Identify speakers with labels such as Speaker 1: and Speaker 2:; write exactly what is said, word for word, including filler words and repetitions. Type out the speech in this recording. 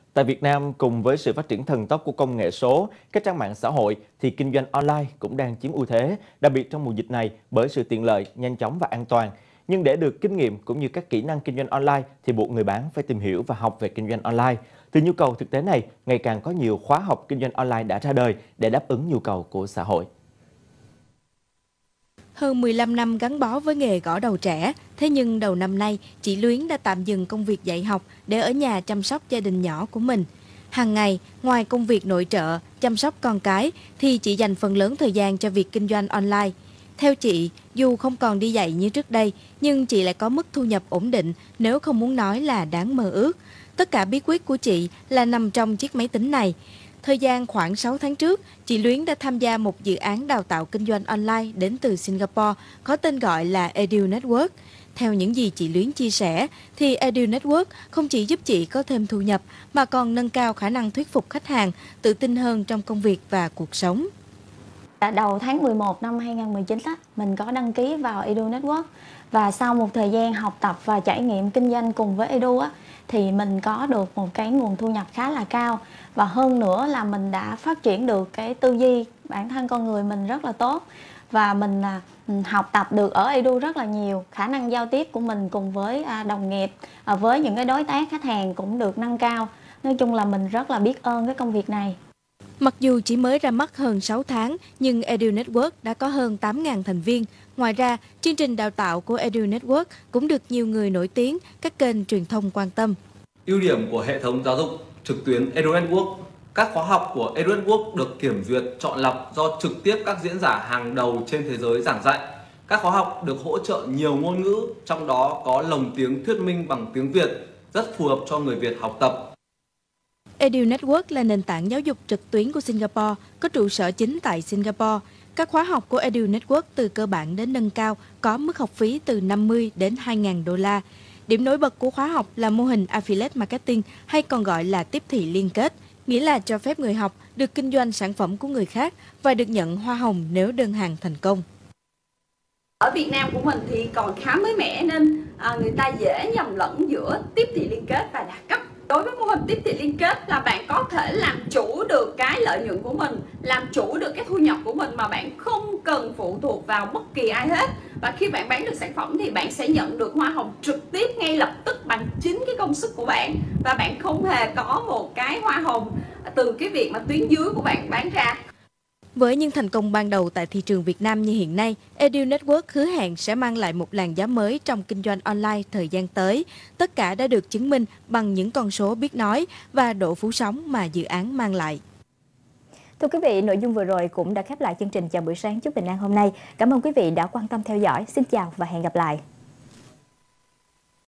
Speaker 1: Tại Việt Nam, cùng với sự phát triển thần tốc của công nghệ số, các trang mạng xã hội thì kinh doanh online cũng đang chiếm ưu thế, đặc biệt trong mùa dịch này bởi sự tiện lợi, nhanh chóng và an toàn. Nhưng để được kinh nghiệm cũng như các kỹ năng kinh doanh online thì buộc người bán phải tìm hiểu và học về kinh doanh online. Từ nhu cầu thực tế này, ngày càng có nhiều khóa học kinh doanh online đã ra đời để đáp ứng nhu cầu của xã hội.
Speaker 2: Hơn mười lăm năm gắn bó với nghề gõ đầu trẻ, thế nhưng đầu năm nay, chị Luyến đã tạm dừng công việc dạy học để ở nhà chăm sóc gia đình nhỏ của mình. Hàng ngày, ngoài công việc nội trợ, chăm sóc con cái, thì chị dành phần lớn thời gian cho việc kinh doanh online. Theo chị, dù không còn đi dạy như trước đây, nhưng chị lại có mức thu nhập ổn định, nếu không muốn nói là đáng mơ ước. Tất cả bí quyết của chị là nằm trong chiếc máy tính này. Thời gian khoảng sáu tháng trước, chị Luyến đã tham gia một dự án đào tạo kinh doanh online đến từ Singapore có tên gọi là Edu Network. Theo những gì chị Luyến chia sẻ, thì Edu Network không chỉ giúp chị có thêm thu nhập mà còn nâng cao khả năng thuyết phục khách hàng, tự tin hơn trong công việc và cuộc sống.
Speaker 3: Đầu tháng mười một năm hai nghìn không trăm mười chín, mình có đăng ký vào Edu Network và sau một thời gian học tập và trải nghiệm kinh doanh cùng với Edu thì mình có được một cái nguồn thu nhập khá là cao, và hơn nữa là mình đã phát triển được cái tư duy bản thân con người mình rất là tốt, và mình học tập được ở Edu rất là nhiều. Khả năng giao tiếp của mình cùng với đồng nghiệp, với những cái đối tác khách hàng cũng được nâng cao. Nói chung là mình rất là biết ơn cái công việc này.
Speaker 2: Mặc dù chỉ mới ra mắt hơn sáu tháng, nhưng Edu Network đã có hơn tám nghìn thành viên. Ngoài ra, chương trình đào tạo của Edu Network cũng được nhiều người nổi tiếng, các kênh truyền thông quan tâm.
Speaker 4: Ưu điểm của hệ thống giáo dục trực tuyến Edu Network: các khóa học của Edu Network được kiểm duyệt, chọn lọc do trực tiếp các diễn giả hàng đầu trên thế giới giảng dạy. Các khóa học được hỗ trợ nhiều ngôn ngữ, trong đó có lồng tiếng thuyết minh bằng tiếng Việt, rất phù hợp cho người Việt học tập.
Speaker 2: Edu Network là nền tảng giáo dục trực tuyến của Singapore, có trụ sở chính tại Singapore. Các khóa học của Edu Network từ cơ bản đến nâng cao có mức học phí từ năm mươi đến hai nghìn đô la. Điểm nổi bật của khóa học là mô hình Affiliate Marketing, hay còn gọi là tiếp thị liên kết, nghĩa là cho phép người học được kinh doanh sản phẩm của người khác và được nhận hoa hồng nếu đơn hàng thành công.
Speaker 5: Ở Việt Nam của mình thì còn khá mới mẻ nên à, người ta dễ nhầm lẫn giữa tiếp thị liên kết và đa cấp. Đối với mô hình tiếp thị liên kết là bạn có thể làm chủ được cái lợi nhuận của mình, làm chủ được cái thu nhập của mình mà bạn không cần phụ thuộc vào bất kỳ ai hết. Và khi bạn bán được sản phẩm thì bạn sẽ nhận được hoa hồng trực tiếp ngay lập tức bằng chính cái công sức của bạn. Và bạn không hề có một cái hoa hồng từ cái việc mà tuyến dưới của bạn bán ra.
Speaker 2: Với những thành công ban đầu tại thị trường Việt Nam như hiện nay, Edu Network hứa hẹn sẽ mang lại một làn gió mới trong kinh doanh online thời gian tới. Tất cả đã được chứng minh bằng những con số biết nói và độ phủ sóng mà dự án mang lại.
Speaker 6: Thưa quý vị, nội dung vừa rồi cũng đã khép lại chương trình Chào buổi sáng chúc bình an hôm nay. Cảm ơn quý vị đã quan tâm theo dõi. Xin chào và hẹn gặp lại.